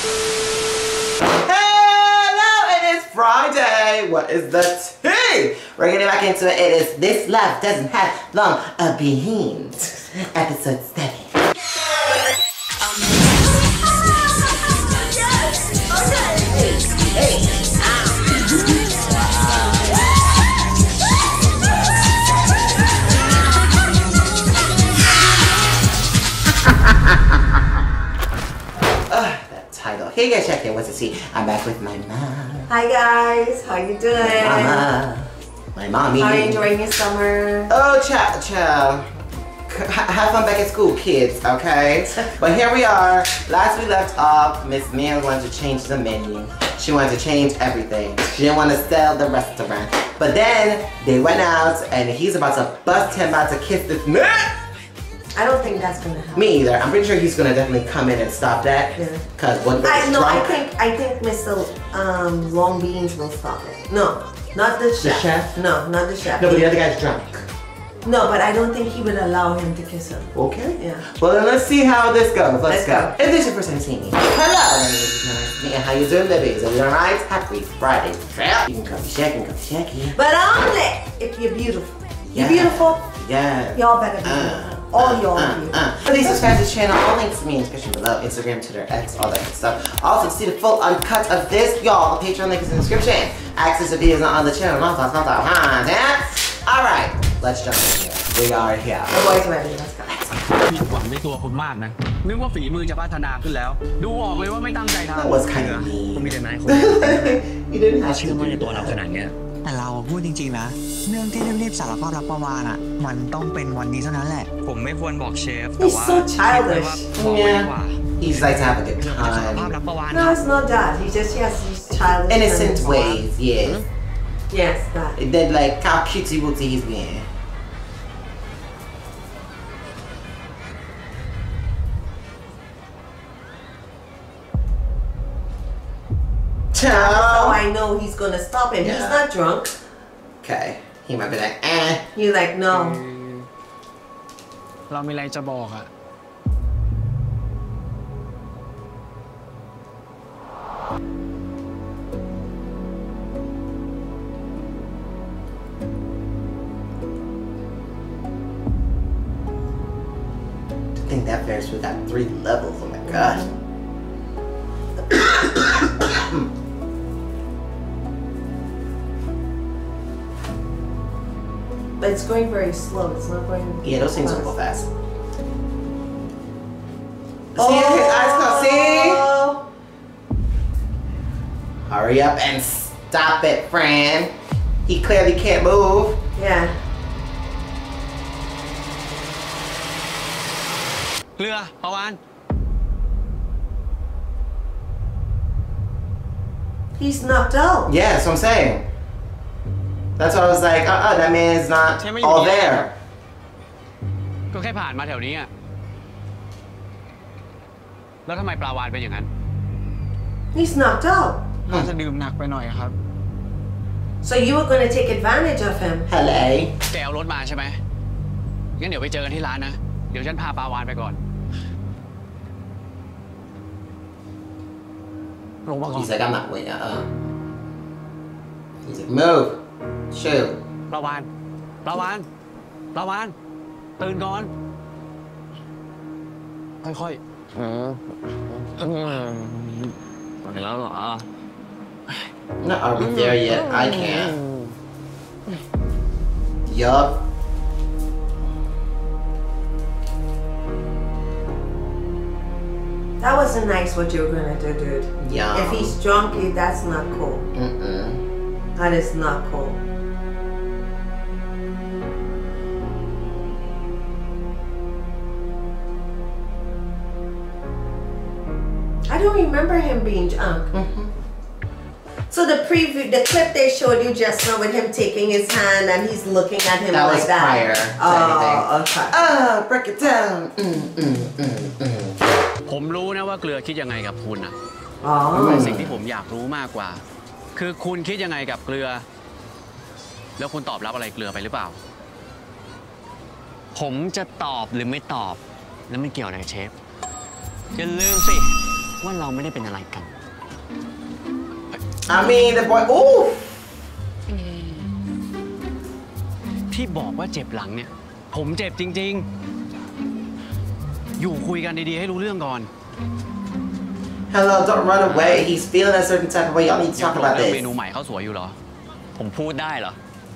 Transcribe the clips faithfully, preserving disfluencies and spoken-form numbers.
Hello, it is Friday. What is the tea? We're getting back into it. It is This Life Doesn't Have Long a Behind. Episode seven. Hey guys, check in. What's the tea? I'm back with my mom. Hi guys, how you doing? My mama. My mommy. How are you enjoying your summer? Oh, child, child. Have fun back at school, kids, okay? But here we are. Last we left off, Miss Mia wanted to change the menu. She wanted to change everything. She didn't want to sell the restaurant. But then, they went out and he's about to bust him, about to kiss this man. I don't think that's gonna happen. Me either. I'm pretty sure he's gonna definitely come in and stop that. Yeah. Cause one I no, drunk. I think I think Mister Um, Long Beans will stop it. No, not the chef. The chef? No, not the chef. No, but the other guy's drunk. No, but I don't think he would allow him to kiss him. Okay. Yeah. Well, then let's see how this goes. Let's, Let's go. go. If this is your first time seeing me, hello, my name is Mia. How you doing, babies? Are you alright? Happy Friday. You can come shaking, come shaking. But only if you're beautiful. Yeah. You're beautiful. Yeah. Y'all better be Uh, beautiful. All uh, y'all uh, are beautiful. Uh. Please subscribe to the channel. All links to me in the description below. Instagram, Twitter, X, all that good stuff. Also, to see the full uncut of this, y'all, the Patreon link is in the description. Access to videos on the channel. Alright, let's jump in here. We are here. The boys ready. Let's go. ผิดหวังในตัวคุณมากนะนึกว่าฝีมือจะพัฒนาขึ้นแล้วดูออกเลยว่าไม่ตั้งใจทำ That was kind of mean. มีแต่นายคน You didn't have เชื่อ to มั่นใน do ตัวเราขนาด that. เนี้ยแต่เราพูดจริงๆนะเรื่องที่รีบๆสารภาพรักประวานอ่ะมันต้องเป็นวันนี้เท่านั้นแหละผมไม่ควรบอกเชฟแต่ He's ว่า so childish. บอกไว้ดีกว่า He's like to have a good สารภาพ time. รักประวาน No, it's not that. He just has these childish Innocent tendencies. ways, yes. Yes, that. Then like how cutesy wootsy he's being. That's how I know he's gonna stop him. Yeah. He's not drunk. Okay. He might be like, eh. He's like, no. เรามีอะไรจะบอกอะ I think that Ferris wheel got three levels. Oh my god. But it's going very slow. It's not going. Yeah, those things don't go fast. Oh. See his eyes closed. See? Hurry up and stop it, friend. He clearly can't move. Yeah. เรือประวาน He's knocked out. Yeah, that's what I'm saying. That's what I was like, uh-uh, that man's not all there. ก็แค่ผ่านมาแถวนี้อะแล้วทำไมปลาวานเป็นอย่างนั้น He's knocked out. น่าจะดื่มหนักไปหน่อยครับ So you were gonna take advantage of him. Hello. แกเอารถมาใช่ไหมงั้นเดี๋ยวไปเจอกันที่ร้านนะเดี๋ยวฉันพาปลาวานไปก่อนลงมาก่อน He's like, I'm not waiting, uh-uh. He's like, move. Shoot. ปลาวานปลาวานปลาวานตื่นก่อนค่อยๆไปแล้วเหรอ Not are we there yet? I can't. Yup. That wasn't nice what you were gonna do, dude. Yeah. If he's drunk, that's not cool. Mm-mm. That is not cool. I don't remember him being drunk. Mm-hmm. So the preview, the clip they showed you just now with him taking his hand and he's looking at him That like was that. prior to anything. Oh, okay. Ah, break it down. Mm, mm, mm, mm. ผมรู้นะว่าเกลือคิดยังไงกับคุณอะอ๋อแต่สิ่งที่ผมอยากรู้มากกว่า คือคุณคิดยังไงกับเกลือ แล้วคุณตอบรับอะไรเกลือไปหรือเปล่าผมจะตอบหรือไม่ตอบแล้วไม่เกี่ยวอะไรกับเชฟอย่าลืมสิว่าเราไม่ได้เป็นอะไรกัน I mean the boy ooh ที่บอกว่าเจ็บหลังเนี่ยผมเจ็บจริงๆอยู่คุยกันดีๆให้รู้เรื่องก่อน Hello don't run away he's feeling a certain type of way y'all need to talk about เม this นูใหม่ข้าวสวยอยู่เหรอผมพูดได้เหรอ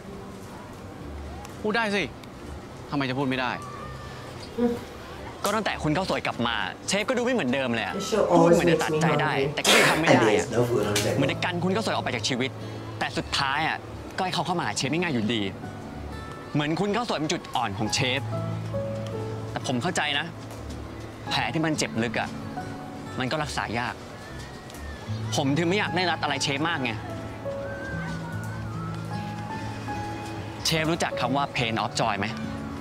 พูดได้สิทำไมจะพูดไม่ได้ก็ตั้งแต่คุณข้าวสวยกลับมาเชฟก็ดูไม่เหมือนเดิมเลยอะ The show พูด always เหมือนจะ makes ตัด me ใจได้ hungry แต่ก็ยังทำไม่ and ได้ there's อะ no food on the เหมือน table จะกันคุณข้าวสวยออกไปจากชีวิต แต่สุดท้ายอะก็ให้เขาเข้ามาหาเชฟไม่ง่ายอยู่ดี เหมือนคุณข้าวสวยเป็นจุดอ่อนของเชฟแต่ผมเข้าใจนะ แผลที่มันเจ็บลึกอะมันก็รักษายาก ผมถึงไม่อยากได้รัดอะไรเชฟมากไงเชฟรู้จักคำว่า pain of joy ไหม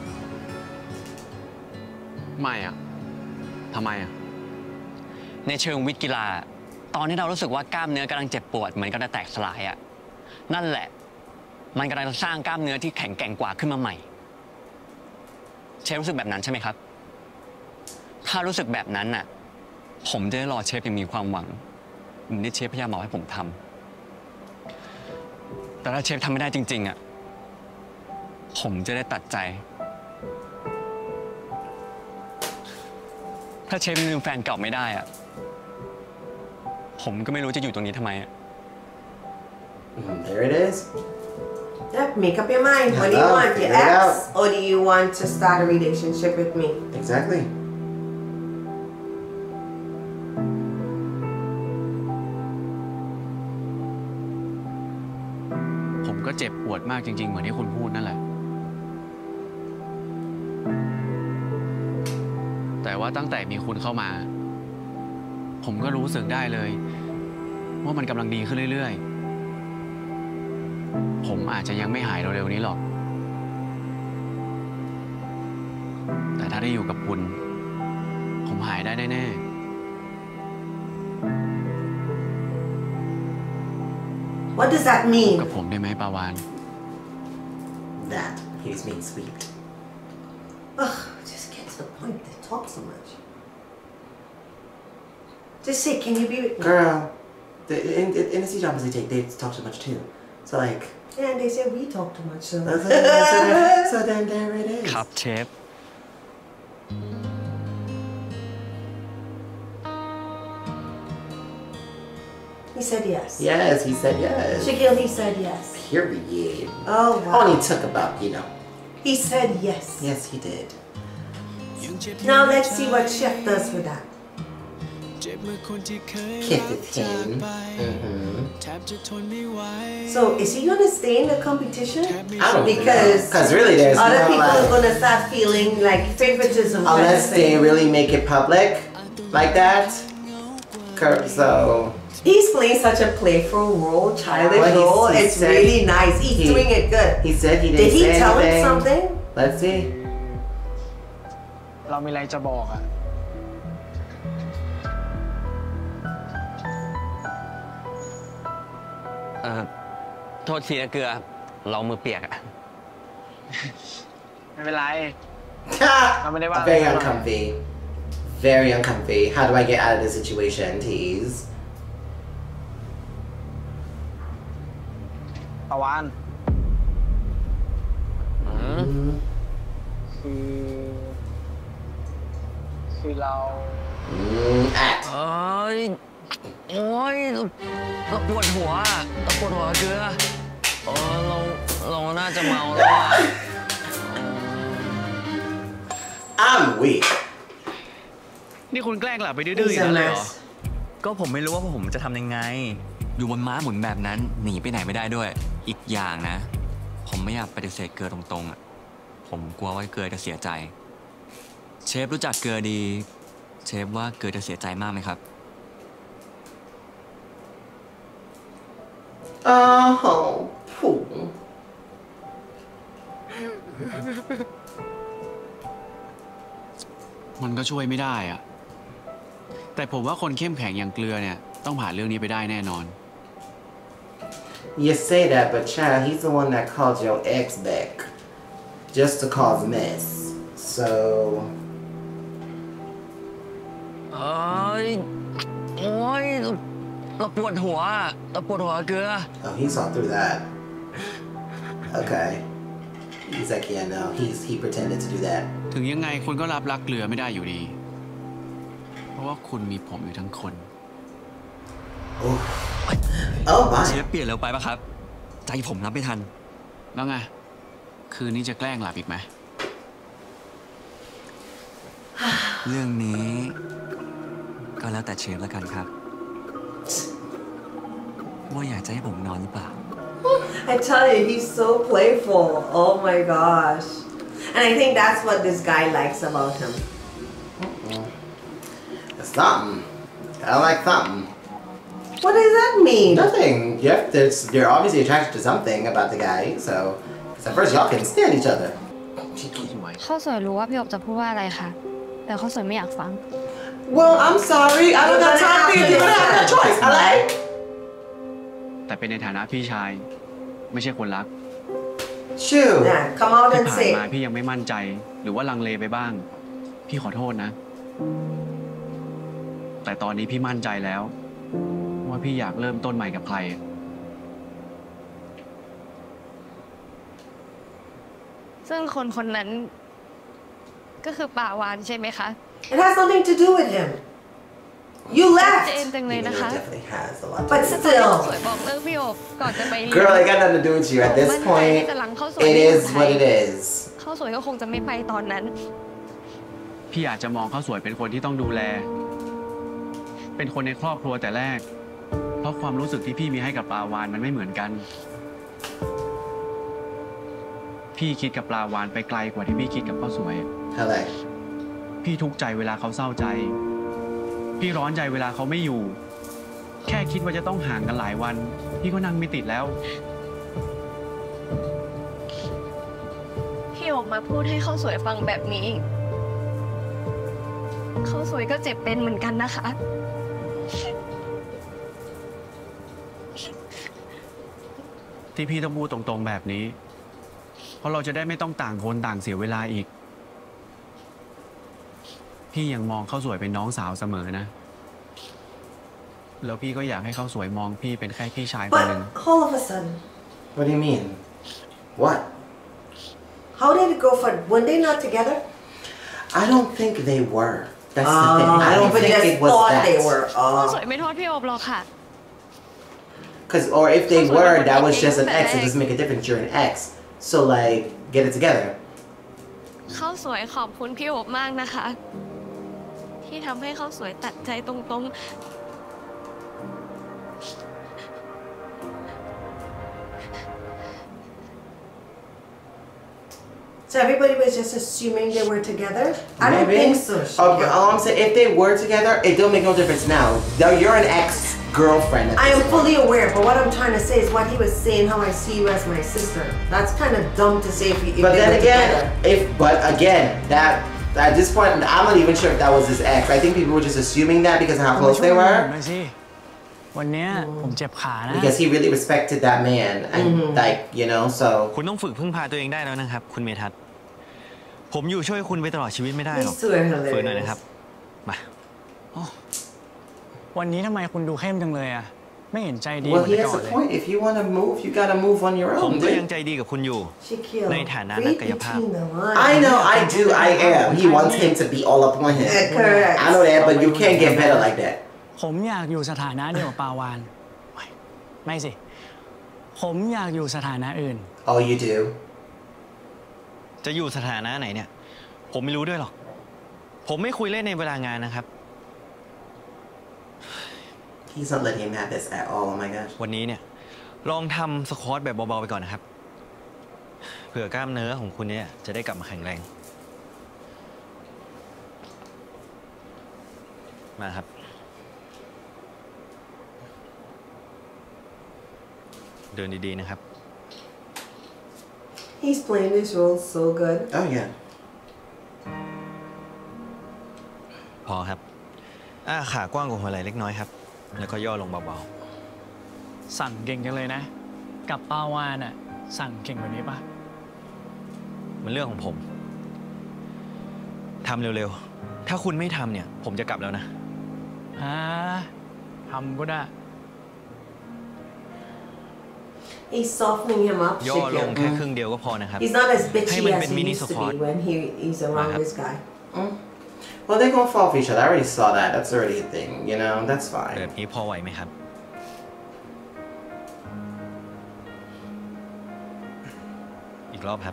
ไม่อะทำไมอะในเชิงวิทย์กีฬาตอนที่เรารู้สึกว่ากล้ามเนื้อกำลังเจ็บปวดเหมือนกำลังแตกสลายอะนั่นแหละมันกำลังสร้างกล้ามเนื้อที่แข็งแกร่งกว่าขึ้นมาใหม่เชฟรู้สึกแบบนั้นใช่ไหมครับถ้ารู้สึกแบบนั้นน่ะผมจะได้รอเชฟยังมีความหวังเหมือนที่เชฟพยายามบอกให้ผมทำแต่ถ้าเชฟทำไม่ได้จริงๆอ่ะผมจะได้ตัดใจถ้าเชฟลืมแฟนเก่าไม่ได้อ่ะผมก็ไม่รู้จะอยู่ตรงนี้ทำไมอ่ะ There it is Yep, make up your mind. What do you want? Your ex? Or do you want to start a relationship with me? Exactly ผมก็เจ็บปวดมากจริงๆเหมือนที่คุณพูดนั่นแหละแต่ว่าตั้งแต่มีคุณเข้ามาผมก็รู้สึกได้เลยว่ามันกำลังดีขึ้นเรื่อยๆผมอาจจะยังไม่หายเร็วๆนี้หรอกแต่ถ้าได้อยู่กับคุณผมหายได้แน่ๆ What does that mean? กับผมได้ไหมปาวาน That he's being sweet Ugh, just get to the point. They talk so much. Just say, can you be with me? Girl the, in, in the siege opposite take they talk too much too so like Yeah, and they say we talk too much. So, so, then, so then there it is ครับเชฟ he said yes. Yes he said yes Shaquille, he said yes. Period Oh, wow. Only took about you know He said yes. Yes he did Now let's see what Chef does with that. Kick it him mm-hmm. So is he gonna stay in the competition? I don't Because because really there's other no people like, are gonna start feeling like favoritism. kind of unless thing. they really make it public like that Cur- so He's playing such a playful role, childish Well, he's- role. he It's said really nice. He's he- doing it good. he said he didn't Did he say tell him anything. something? Let's see เรามีอะไรจะบอกอะเออโทษทีนะเกลือเรามือเปียกอะไม่เป็นไร I'm ไม่ได้ว่าอะไร very uncomfy very uncomfy how do I get out of this situation tease ปาวานอืมคือคือเรา mm, act เอ้ยโอ้ยเราปวดหัวอะเราปวดหัวเกลือเออเราเราน่าจะเมาแล้วอะ I'm weak นี่คุณแกล้งหลับไปดื้อๆอย่าง He's a นั้นเลยเหรอ mess. ก็ผมไม่รู้ว่าผมจะทำยังไง อยู่บนม้าหมุนแบบนั้นหนีไปไหนไม่ได้ด้วย อีกอย่างนะ ผมไม่อยากปฏิเสธเกลือตรงๆอ่ะผมกลัวว่าเกลือจะเสียใจ เชฟรู้จักเกลือดี เชฟว่าเกลือจะเสียใจมากไหมครับ oh poo มันก็ช่วยไม่ได้อะแต่ผมว่าคนเข้มแข็งอย่างเกลือเนี่ยต้องผ่านเรื่องนี้ไปได้แน่นอน You say that but child he's the one that called your ex back just to cause mess so เอ้ยโอ้ยเราปวดหัวเราปวดหัวเกลือ Oh, he saw through that. Okay. He's like, yeah, no, he's he pretended to do that. ถึงยังไงคุณก็รับรักเกลือไม่ได้อยู่ดี เพราะว่าคุณมีผมอยู่ทั้งคน Oh, oh เช my. ฟเปลี่ยนเร็วไปปะครับ ใจผมรับไม่ทันแล้วไง คืนนี้จะแกล้งหลับอีกไหมเรื่องนี้ก็แล้วแต่เชฟแล้วกันครับ ว่าอยากจะให้ผมนอนหรือเปล่า I tell you, he's so playful. Oh my gosh. And I think that's what this guy likes about him. It's something. I like something. What does that mean? Nothing. Yeah, there's you're obviously attracted to something about the guy. So, because at first y'all couldn't stand each other. ข้าวสวยรู้ว่าพี่อบจะพูดว่าอะไรค่ะ แต่ข้าวสวยไม่อยากฟัง Well, I'm sorry. I don't got time for you. You're gonna have that choice. I like. แต่เป็นในฐานะพี่ชาย ไม่ใช่คนรัก Shoot. Yeah, come out ที่ and ผ่าน say. มาพี่ยังไม่มั่นใจ หรือว่าลังเลไปบ้าง พี่ขอโทษนะ แต่ตอนนี้พี่มั่นใจแล้ว ว่าพี่อยากเริ่มต้นใหม่กับใครซึ่งคนคนนั้นก็คือป่าวานใช่ไหมคะ It has nothing to do with him. You เจ left. นจังเลย It นะคะ definitely has a lot. But To do. สวย still. บอกเลิกพี่อบก่อนจะไปเรียน Girl, it got nothing to do with you. At this point, it is what it is. ข้าวสวยก็คงจะไม่ไปตอนนั้นพี่อาจจะมองข้าวสวยเป็นคนที่ต้องดูแล เป็นคนในครอบครัวแต่แรก เพราะความรู้สึกที่พี่มีให้กับปลาวานมันไม่เหมือนกัน พี่คิดกับปลาวานไปไกลกว่าที่พี่คิดกับข้าวสวย Hello. พี่ทุกข์ใจเวลาเขาเศร้าใจ พี่ร้อนใจเวลาเขาไม่อยู่ แค่คิดว่าจะต้องห่างกันหลายวัน พี่ก็นั่งไม่ติดแล้วพี่อบมาพูดให้ข้าวสวยฟังแบบนี้ข้าวสวยก็เจ็บเป็นเหมือนกันนะคะที่พี่ต้องพูดตรงๆแบบนี้ เพราะเราจะได้ไม่ต้องต่างคนต่างเสียเวลาอีก พี่ยังมองข้าวสวยเป็นน้องสาวเสมอนะ แล้วพี่ก็อยากให้ข้าวสวยมองพี่เป็นแค่พี่ชายคนหนึ่ง But all of a sudden, What do you mean? What? how did it go for? Were they not together? I don't think they were. That's the Oh, thing. I don't but think just it was thought that. they were. ข้าว Oh. สวยไม่โทษพี่อบหรอกค่ะ Cause, or if they That's what were, I'm that was thinking, just an but ex. It like- doesn't make a difference. You're an ex. So like, get it together. ข้าวสวยขอบคุณพี่อบมากนะคะ ที่ทำให้ข้าวสวยตัดใจตรงๆ So everybody was just assuming they were together? I don't Maybe. think so. Okay, all I'm saying, if they were together, it don't make no difference now. Now you're an ex-girlfriend. at I this am point. fully aware, but what I'm trying to say is what he was saying, how I see you as my sister. That's kind of dumb to say if, you, if But they then were again, together. if but again, that at this point, I'm not even sure if that was his ex. I think people were just assuming that because of how close they ผม were. หน่อยสิ วันเนี้ยผมเจ็บขานะ Because he really respected that man, and like you know, so คุณต้องฝึกพึ่งพาตัวเองได้แล้วนะครับ คุณเมทัศน์ผมอยู่ช่วยคุณไปตลอดชีวิตไม่ได้หรอก These two are ฝืนหน่อย hilarious. นะครับ มาวันนี้ทำไมคุณดูเข้มจังเลยอ่ะ ไม่เห็นใจดีเห well, มือน he แต่ has ก่อน a เลย point. If you want to move, you gotta move on your ผม own. ก็ dude. ยังใจดีกับคุณอยู่ Shaquille, ในฐานะ read นักกายภาพ between the lines. I know, I do, I am. He wants him to be all up on him. Yeah, correct. I know that, but you can't get better like that. ผมอยากอยู่สถานะเดียวกับปาวานไม่ไม่สิ ผมอยากอยู่สถานะอื่น Oh, you do? จะอยู่สถานะไหนเนี่ย ผมไม่รู้ด้วยหรอก ผมไม่คุยเล่นในเวลางานนะครับ He's not letting him have this at all. Oh my gosh. วันนี้เนี่ยลองทำสควอตแบบเบาๆไปก่อนนะครับ เผื่อกล้ามเนื้อของคุณเนี่ยจะได้กลับมาแข็งแรง มาครับ เดินดีๆนะครับ He's playing this role so good. Oh yeah. พอครับอ้าขากว้างกว่าหัวไหล่เล็กน้อยครับ แล้วก็ย่อลงเบาสั่งเก่งจังเลยนะ กับปาวานอ่ะ สั่งเก่งแบบนี้ปะๆ มันเรื่องของผม ทำเร็วๆ ถ้าคุณไม่ทำเนี่ย ผมจะกลับแล้วนะอ่าทำก็ได้ He's softening him up. ย่อลงแค่ครึ่งเดียวก็พอนะครับ He's not as ให้ bitchy มัน as เป็น he มินิ used ส to ควอต be when he he's around this guy. Mm. Well, they're gonna fall for each other. I already saw that. That's already a thing. You know, that's แบ fine. บนี้พอไหวไหมครับ อีกรอบครับ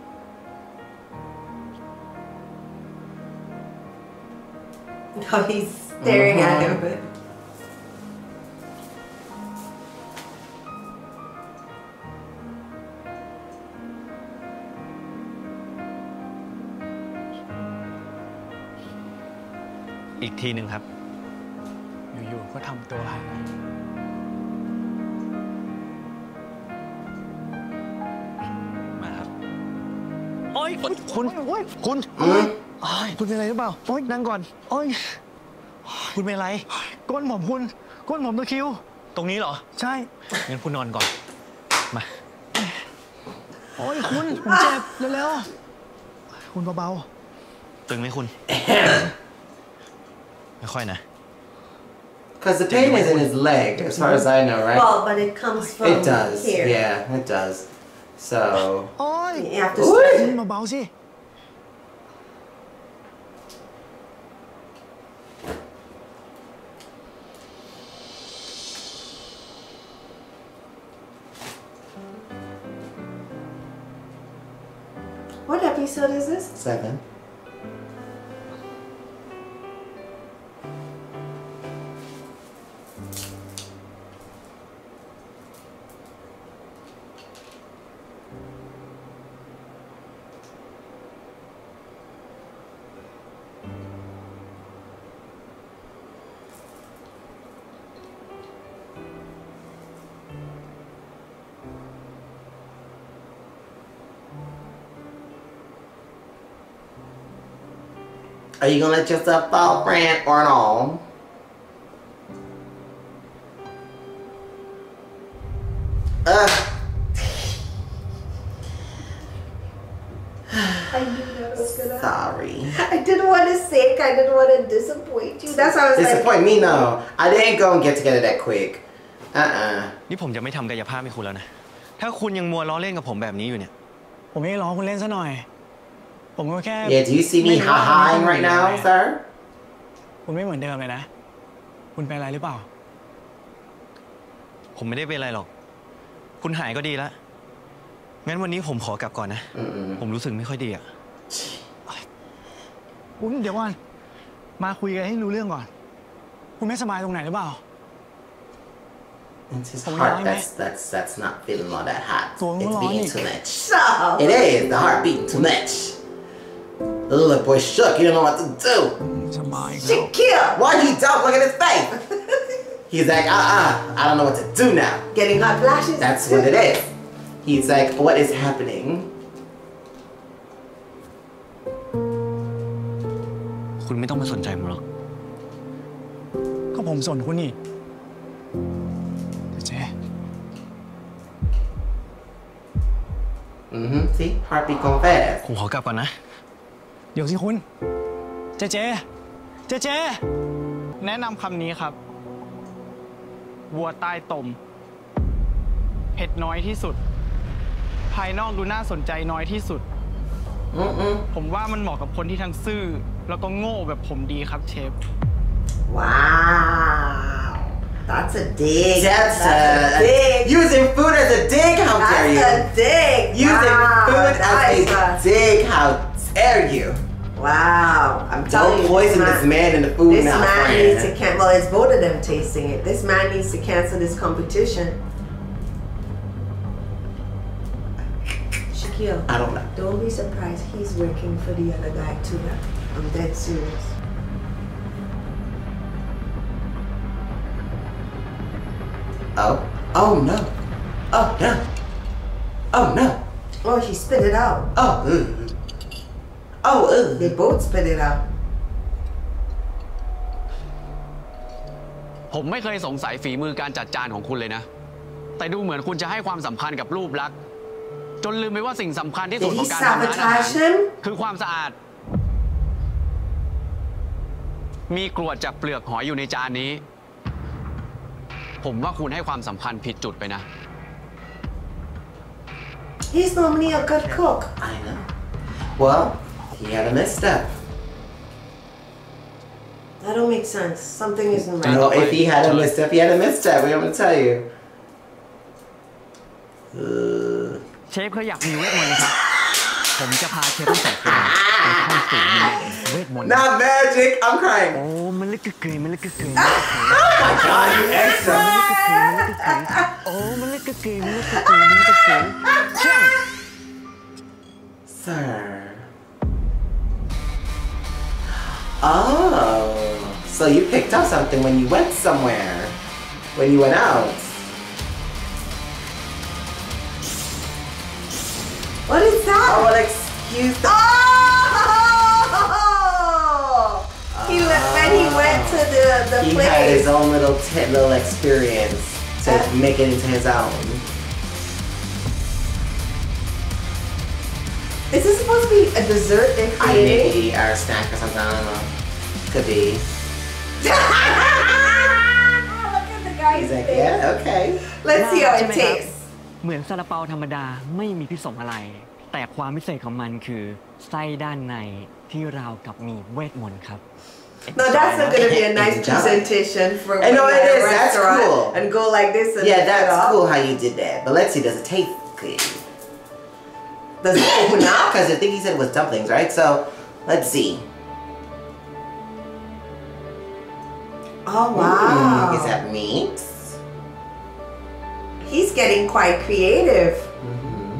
No, he's staring at him. อีกทีหนึ่งครับอยู่ๆก็ทำตัวหายมาครับโอ๊ยคุณคุณโอ๊ยคุณอืมโอ๊ยคุณเป็นอะไรหรือเปล่าโอ๊ยนั่งก่อนโอ๊ยคุณเป็นอะไรก้นผมคุณก้นผมตะคริวตรงนี้เหรอใช่งั้นคุณนอนก่อน มาโอ๊ยคุณผมเจ็บเร็วๆคุณเบาตึงไหมคุณ ไม่ค่อยนะ Because the pain is in his leg, as far as I know, right? Well, but it comes from It does. here. Yeah, it does. So. ๆโอ๊ย You have to Ooh. stretch คุณ it. เบาๆสิ What episode is this? Seven. Are you gonna let yourself fall, friend, or no? Ugh. I knew that was gonna Sorry. I didn't want to say it. I didn't want to disappoint you. That's why I was like, Disappoint me? No. I didn't go and get together that quick. Uh-uh. นี่ผมจะไม่ทำกายภาพให้คุณแล้วนะ ถ้าคุณยังมัวล้อเล่นกับผมแบบนี้อยู่เนี่ยผมไม่ได้ร้องคุณเล่นซะหน่อย ผมก็แค่ Yeah, do you see me ha-haing right now, sir? คุณไม่เหมือนเดิมเลยนะ คุณเป็นอะไรหรือเปล่าผมไม่ได้เป็นอะไรหรอก คุณหายก็ดีแล้ว งั้นวันนี้ผมขอกลับก่อนนะ Mm-mm. ผมรู้สึกไม่ค่อยดีอะคุณเดี๋ยวก่อน มาคุยกันให้รู้เรื่องก่อน คุณไม่สบายตรงไหนหรือเปล่า It's his Oh, heart yeah, that's that's that's not feeling all that hot. Go It's on, beating Lonnie. too much. so. It is. The heart beating too much. The little boy shook. He didn't know what to do. สบายแล้ว Shakira Why he don't look at his face? He's like, uh-uh. I don't know what to do now. getting hot flashes. That's what it is. He's like, what is happening? คุณไม่ต้องมาสนใจผมหรอกก็ผมสนคุณนี่เจ๊ Mm-hmm. See? Heartbeat going fast. ผมขอกลับก่อนนะเดี๋ยวสิคุณ เจ๊เจ๊เจ๊เจ๊แนะนำคำนี้ครับ วัวใต้ตม เผ็ดน้อยที่สุด ภายนอกดูน่าสนใจน้อยที่สุด Mm-mm. ผมว่ามันเหมาะกับคนที่ทั้งซื่อ แล้วก็โง่แบบผมดีครับเชฟ Wow. That's a dig. That's, That's uh, a dig. using food as a dig. How dare you? That's a dig. Using wow. food That as is a dig. How dare you? Wow. I'm telling Don't you. poison this this man in the food This now, man friend. needs to cancel. Well, it's both of them tasting it. This man needs to cancel this competition. Shaquille, I don't know. don't be surprised. He's working for the other guy too. I'm dead serious. Oh. Oh no. Oh no. Oh no. Oh, he spit it out. Oh. Ugh. Oh. Ugh. They both spit it out. ผมไม่เคยสงสัยฝีมือการจัดจานของคุณเลยนะ แต่ดูเหมือนคุณจะให้ความสำคัญกับรูปลักษณ์จนลืมไปว่าสิ่งสำคัญที่สุด Did ขอ he งการทำร้านอาหาร sabotage him? คือความสะอาด มีกรวดจากเปลือกหอยอยู่ในจานนี้ผมว่าคุณให้ความสำคัญผิดจุดไปนะ He's normally a good cook. I know. Well, he had a misstep. That don't make sense. Something isn't right. No, if he had a misstep, he had a misstep. We want to tell you. Uh, เชฟเขาอยากมีเวทมนต์ครับ ผมจะพาเชฟทั้งสองคนไปเข้าสู่เวทมนต์ Not magic. I'm crying. โอ้มันลึกกึกกึยมันลึกกึกกึย Oh my God, you extra. โอ้มันลึกกึกกึยมันลึกกึกกึยมันลึกกึกกึยเชี่ย Sir. Oh, so you picked up something when you went somewhere, when you went out. What is that? Oh, well, excuse the. Oh! He went, when he went to the, the He place. had his own little t- little experience to Uh. make it into his own. Is this supposed to be a dessert they're I creating? maybe or a snack or something. I don't know. Could be. Look at the guy's He's like, face. yeah, okay. Let's see how it ใช่ไหมครับ tastes. เหมือนซาลาเปาธรรมดาไม่มีพิษสงอะไร แต่ความพิเศษของมันคือไส้ด้านในที่ราวกับมีเวทมนต์ครับ No, that's not gonna be a nice Enjoy. presentation for I when know you're it at a is. That's restaurant cool. and go like this and Yeah, lift it that's up. cool how you did that. But let's see, does it taste good? Does it open up? Because I think he said it was dumplings, right? So let's see. Oh wow. Mm, is that meat? He's getting quite creative. Mm-hmm.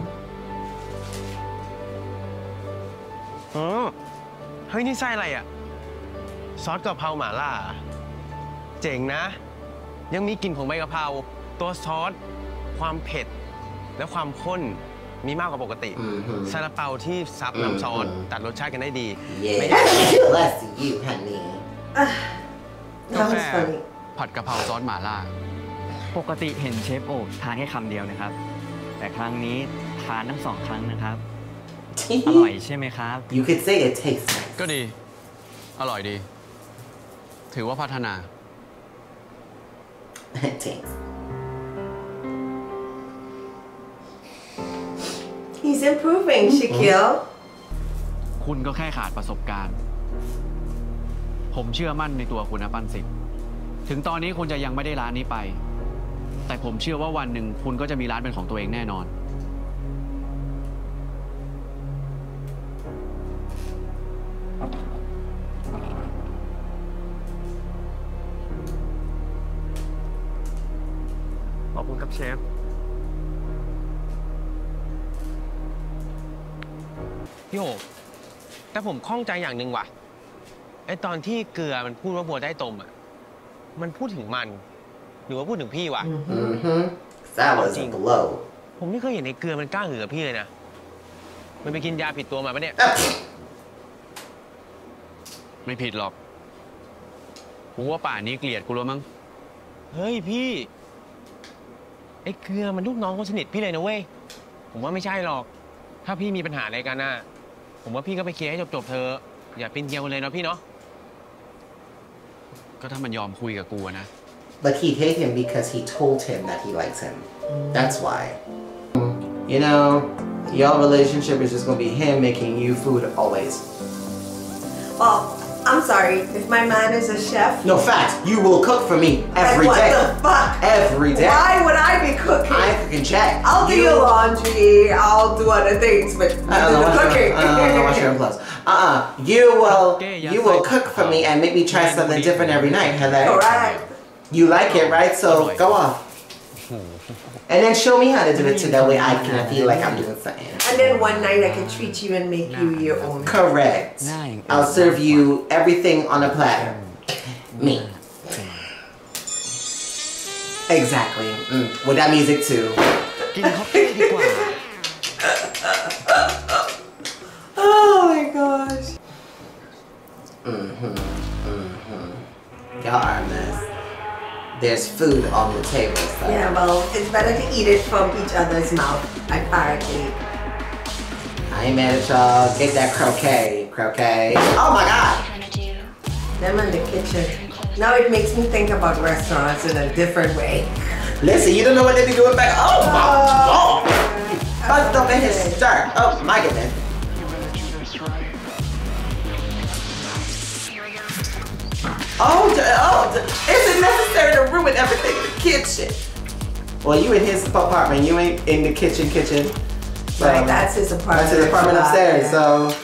อ๋อเฮ้ยนี่ไส้อะไรอ่ะ ซอสกะเพราหม่าล่า เจ๋งนะ ยังมีกลิ่นของใบกะเพราตัวซอสความเผ็ด และความข้นมีมากกว่าปกติ Mm-hmm. ซาลาเปาที่ซับน้ำซอส Mm-hmm. ตัดรสชาติกันได้ดี Yeah, bless you, honey. That was funny. ผัดกะเพราซอสหม่าล่าปกติเห็นเชฟโอบทานแค่คำเดียวนะครับ แต่ครั้งนี้ทานทั้งสองครั้งนะครับ อร่อยใช่ไหมครับ You could say it tastes nice. ก็ดี อร่อยดี ถือว่าพัฒนา Thanks. He's improving, Shaquille. คุณก็แค่ขาดประสบการณ์ ผมเชื่อมั่นในตัวคุณนะปั้นสิทธิ์ถึงตอนนี้คุณจะยังไม่ได้ร้านนี้ไป แต่ผมเชื่อว่าวันหนึ่งคุณก็จะมีร้านเป็นของตัวเองแน่นอนขอบคุณครับเชฟ พี่โหแต่ผมข้องใจอย่างหนึ่งว่ะ ไอตอนที่เกลือมันพูดว่าบัวได้ตมอ่ะ มันพูดถึงมัน หรือว่าพูดถึงพี่วะ Mm-hmm. That was a blow. ผมไม่เคยเห็นไอเกลือมันกล้าหือกับพี่เลยนะ มันไปกินยาผิดตัวมาปะเนี่ยไม่ผิดหรอกกูว่าป่านนี้เกลียดกูแล้วมั้งเฮ้ยพี่ ไอ้เกลือมันลูกน้องคนสนิทพี่เลยนะเว้ย ผมว่าไม่ใช่หรอก ถ้าพี่มีปัญหาอะไรกันน่ะ ผมว่าพี่ก็ไปเคลียร์ให้จบๆเธอ อย่าปีนเกลียวกันเลยเนาะพี่เนาะก็ถ้ามันยอมคุยกับกูอะนะ But he hate him because he told him that he likes him. That's why. You know, your relationship is just gonna be him making you food always. Well, I'm sorry. If my man is a chef, No, facts. You will cook for me every like, day. what the fuck? Every day. Why would I be cooking? I cooking check. I'll do you, your laundry. I'll do other things, but I you don't do know the wash cooking. your, I don't know wash your own clothes. Uh-uh. You will, Okay, yes, you will I- cook for me and make me try something different every night. Hello. Correct. You like it, right? So go off. And then show me how to do it so that way I can feel like I'm doing something. And then one night I can treat you and make you your own. Correct. Nice. I'll serve you everything on a platter. Me. Exactly. Mm. With that music too. กินคอฟฟี่ดีกว่า Oh my gosh. Mm-hmm. Mm-hmm. Y'all are a mess. There's food on the table, so. Yeah, well, it's better to eat it from each other's mouth, apparently. I ain't mad at y'all. Get that croquet. Croquet. Oh my god! Them in the kitchen. Now it makes me think about restaurants in a different way. Listen, you don't know what they be doing back. Oh, oh, oh. Bust up in his shirt. Oh, my goodness. Oh, oh, is it necessary to ruin everything in the kitchen? Well, you in his apartment. You ain't in the kitchen, kitchen. So, right, that's his apartment. That's his apartment upstairs, yeah. So.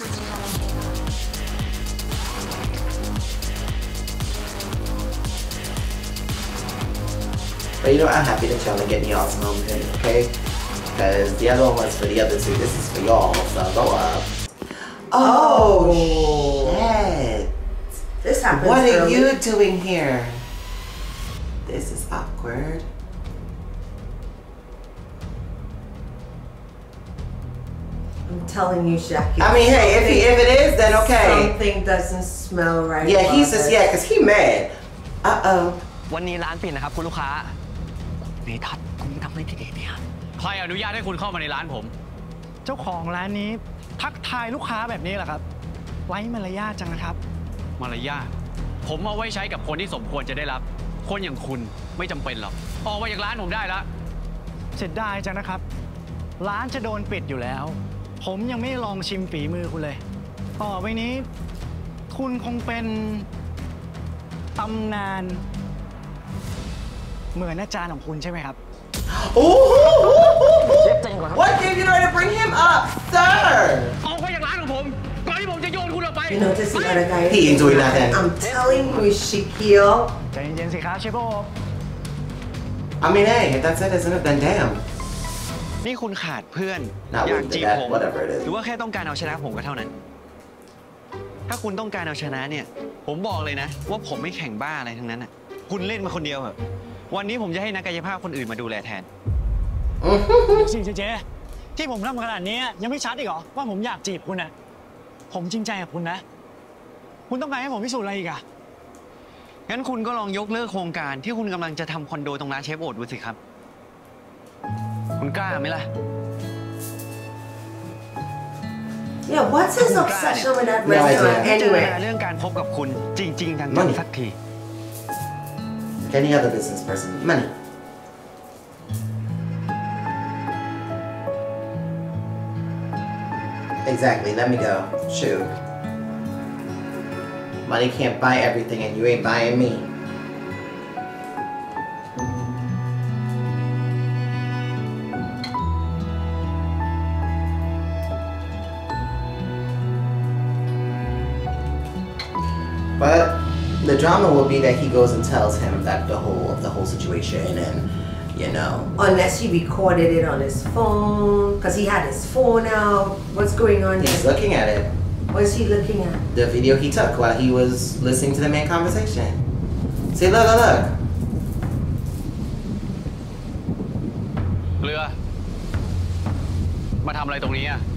But you know, I'm happy that y'all are getting y'all some home cooking, okay? Because the other one was for the other two. This is for y'all, so go up. Oh, oh shit. This happens What are early. you doing here? This is awkward. I'm telling you, Jackie. I mean, hey, if, he, if it is, then okay. Something doesn't smell right. Yeah, he's just, yeah, because he mad. Uh-oh. วันนี้ร้านปิดนะครับคุณลูกค้าเมทัศน์คุณทำอะไรผิดเนี่ยใครอนุญาตให้คุณเข้ามาในร้านผมเจ้าของร้านนี้ทักทายลูกค้าแบบนี้เหรอครับไร้มารยาทจังนะครับมารยาทผมเอาไว้ใช้กับคนที่สมควรจะได้รับ คนอย่างคุณไม่จำเป็นหรอกออกมาจากร้านผมได้แล้วเสียดายจังนะครับร้านจะโดนปิดอยู่แล้วผมยังไม่ลองชิมฝีมือคุณเลยต่อไปนี้คุณคงเป็นตำนานเหมือนอาจารย์ของคุณใช่ไหมครับ What gave you the right to bring him up, sir? ออกไปจากร้านของผมก่อนที่ผมจะโยนคุณออกไป You notice the other guy? He ain't doing nothing. I'm telling you, Shaquille. ใจเย็นๆสิครับเชฟโอ I mean, hey, if that's it, isn't it? Then damn. นี่คุณขาดเพื่อน Not อยาก with จีบ that, ผม whatever it is. หรือว่าแค่ต้องการเอาชนะผมก็เท่านั้น ถ้าคุณต้องการเอาชนะเนี่ยผมบอกเลยนะว่าผมไม่แข่งบ้าอะไรทั้งนั้นอ่ะคุณเล่นมาคนเดียวเหรอวันนี้ผมจะให้นักกายภาพคนอื่นมาดูแลแทนสิเจเจที่ผมทำขนาดนี้ยังไม่ชัดอีกเหรอว่าผมอยากจีบคุณนะผมจริงใจกับคุณนะคุณต้องการให้ผมพิสูจน์อะไรอีกอะงั้นคุณก็ลองยกเลิกโครงการที่คุณกำลังจะทำคอนโดตรงร้านเชฟโอ๊ตดูสิครับคุณกล้าไหมล่ะ Yeah, what's his obsession with that No restaurant idea. เจอ anyway? เรื่องการพบกับคุณจริงๆจังๆสักที Any other business person. Money. Exactly, let me go. Shoot. Money can't buy everything and you ain't buying me. But the drama will be that he goes and tells him that the whole of the whole situation and, you know. Unless he recorded it on his phone, because he had his phone out. What's going on He's there? looking at it. What's he looking at? The video he took while he was listening to the main conversation. See, look, look, look. เรือมาทำอะไรตรงนี้อ่ะ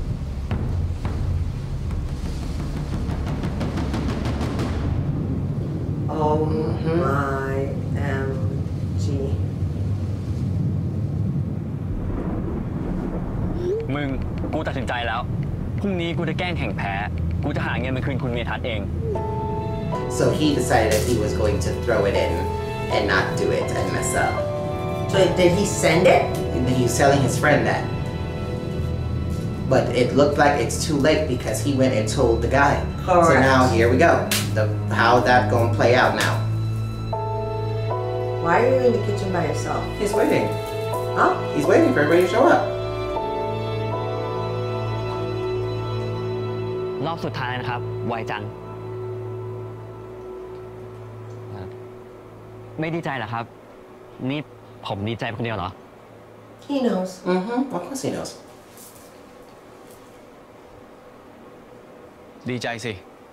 Oh my M G. มึงกูตัดสินใจแล้วพรุ่งนี้กูจะแกล้งแข่งแพ้กูจะหาเงินมาคืนคุณเมทัศน์เอง So he decided that he was going to throw it in and not do it and mess up. So did he send it? He was telling his friend that. But it looked like it's too late because he went and told the guy. Correct. So now here we go. The, how that gonna play out now? Why are you in the kitchen by yourself? He's waiting. Huh? He's waiting for everybody to show up. รอบสุดท้ายนะครับไวจังไม่ดีใจเหรอครับนี่ผมดีใจคนเดียวเหรอ He knows. Mm-hmm. Of course he knows. ดีใจสิ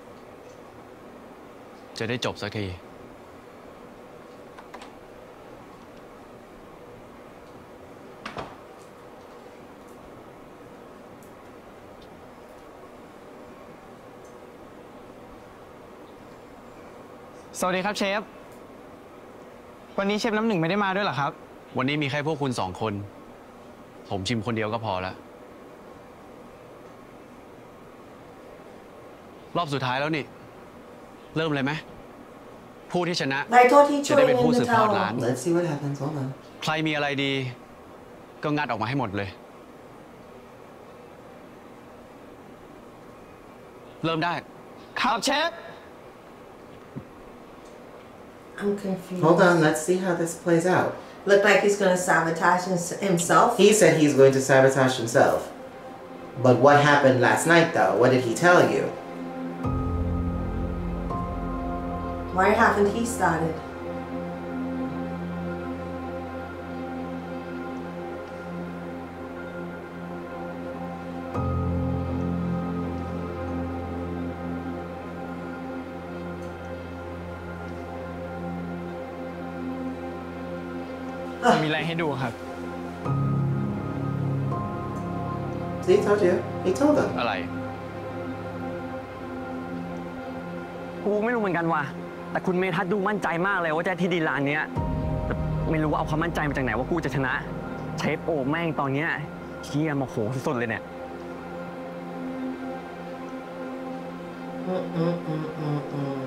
จะได้จบสักทีสวัสดีครับเชฟวันนี้เชฟน้ำหนึ่งไม่ได้มาด้วยเหรอครับวันนี้มีแค่พวกคุณสองคนผมชิมคนเดียวก็พอแล้วรอบสุดท้ายแล้วนี่เริ่มเลยไหมผู้ที่ชนะ I thought he จะได้ joined เป็นผู้ in สื the บทอดร้าน tower. Let's see what happens. Hold on. ใครมีอะไรดี ก็งัดออกมาให้หมดเลย เริ่มได้ครับเชฟ I'm confused. Hold on. Let's see how this plays out. Look like he's gonna sabotage his- himself. He said he's going to sabotage himself. But what happened last night, though? What did he tell you? Why haven't he started? Ugh. มีอะไรให้ดูครับ See, he told you. He told them. อะไรกูไม่รู้เหมือนกันว่ะแต่คุณเมทัศน์ดูมั่นใจมากเลยว่าจะที่ดินร้านเนี้ยแต่ไม่รู้ว่าเอาความมั่นใจมาจากไหนว่ากูจะชนะเชฟโอแม่งตอนเนี้ยเชี่ยโมโหสุดๆเลยเนี่ย Mm-mm-mm-mm-mm.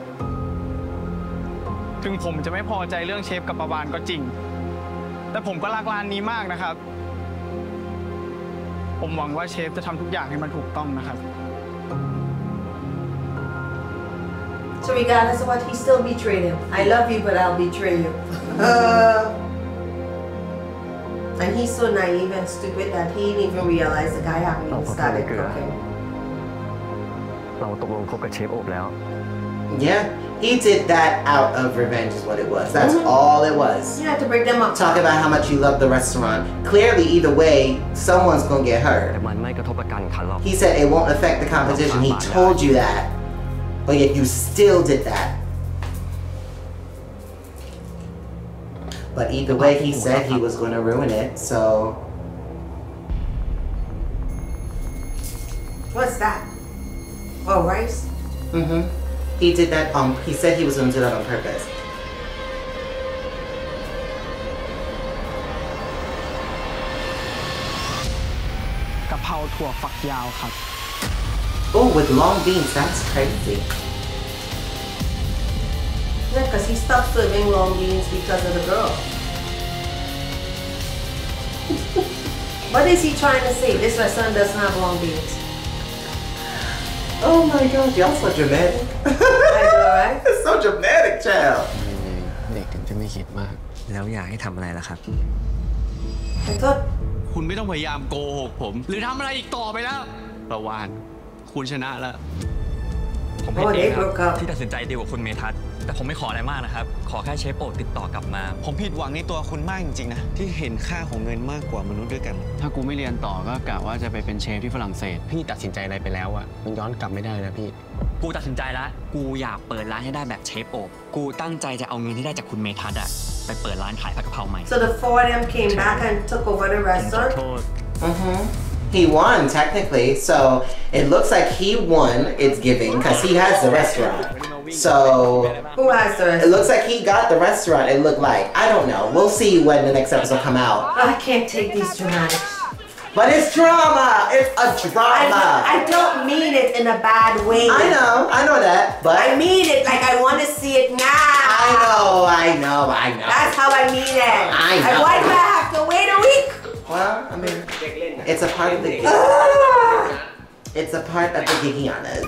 ถึงผมจะไม่พอใจเรื่องเชฟกับปาวานก็จริง แต่ผมก็รักร้านนี้มากนะครับ ผมหวังว่าเชฟจะทำทุกอย่างให้มันถูกต้องนะครับ So regardless of what, he still betrayed him. I love you, but I'll betray you. Uh, and he's so naive and stupid that he didn't even realize the guy hadn't even started cooking. เราตกลงคบกับเชฟโอบแล้ว Yeah, he did that out of revenge is what it was. That's Mhm. all it was. Yeah, to break them up. Talk about how much you love the restaurant. Clearly, either way, someone's gonna get แต่ hurt. มันไม่กระทบกับการแข่งขันหรอก He said it won't affect the competition. He told you that. But yet you still did that. But either way, he said he was gonna ruin it, so... What's that? Oh, rice? Mm-hmm. He did that on... He said he was gonna do that on purpose. กะเพราถั่วฝักยาวครับ Oh, with long beans. That's crazy. Yeah, because he stopped serving long beans because of the girl. What is he trying to say? This restaurant doesn't have long beans. Oh my god, y'all so dramatic. I know, right? It's so dramatic, child. เด็กถึงจะไม่คิดมากแล้วอยากให้ทำอะไรล่ะครับ I thought คุณไม่ต้องพยายามโกหกผม หรือทำอะไรอีกต่อไปแล้วประวาน คุณชนะแล้วผมผิด Oh, เอ they งครับ broke up. ที่ตัดสินใจดีกว่าคุณเมทัศน์แต่ผมไม่ขออะไรมากนะครับ ขอแค่เชฟโอติดต่อกลับมาผมผิดหวังในตัวคุณมากจริงๆนะ ที่เห็นค่าของเงินมากกว่ามนุษย์ด้วยกัน ถ้ากูไม่เรียนต่อก็กะว่าจะไปเป็นเชฟที่ฝรั่งเศส พี่ตัดสินใจอะไรไปแล้วอะมันย้อนกลับไม่ได้นะพี่กูตัดสินใจแล้ว กูอยากเปิดร้านให้ได้แบบเชฟโอบกูตั้งใจจะเอาเงินที่ได้จากคุณเมทัศน์อะไปเปิดร้านขายผัดกะเพราใหม่ so. The four of them came back and took over the ผมขอ restaurant. โทษ Mm-hmm. He won, technically. So it looks like he won It's Giving because he has the restaurant. So Who has the it restaurant? looks like he got the restaurant, it looked like. I don't know. We'll see when the next episode come out. Oh, I can't take these dramatics. But it's drama! It's a I, drama! I don't mean it in a bad way. I know, I know that, but... I mean it like I want to see it now. I know, I know, I know. That's how I mean it. I And know. why do I have to wait a week? Well, I mean, it's a part of the... Ah. It's a part of the Gigianas.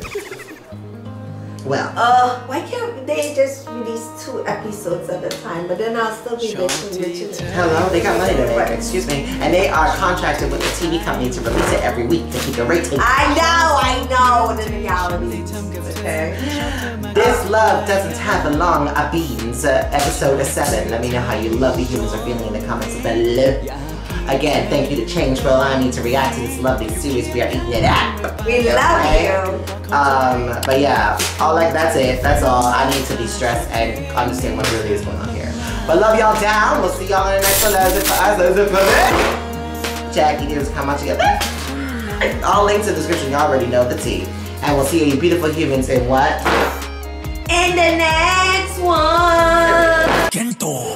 Well... Uh, why can't they just release two episodes at a time? But then I'll still be bitching, bitching. Hello, they got money to make, excuse me. And they are contracted with the T V company to release it every week to keep the rating. I know, I know the reality. Okay. This love doesn't have a long a beans. Uh, episode seven. Let me know how you lovely humans are feeling in the comments below. Again, thank you to Change for allowing me to react to this lovely series. We are eating it up. We love Okay? you. Um, but yeah, all like that's it. That's all. I need to be stressed and understand what really is going on here. But love y'all down. We'll see y'all in the next one. That's it for us. That's it for me. Jackie Deals come out together. All links in the description. You already know the tea. And we'll see you beautiful humans in what? In the next one. Kento.